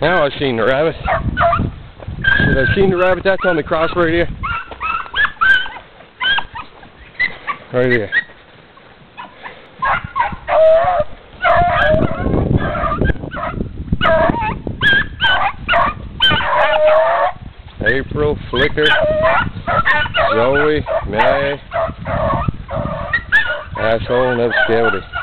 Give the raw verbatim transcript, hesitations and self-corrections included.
Now I've seen the rabbit. Did I seen the rabbit? That's on the cross radio. Right here. April, Flicker, Zoe, May, Asshole, and Scouty.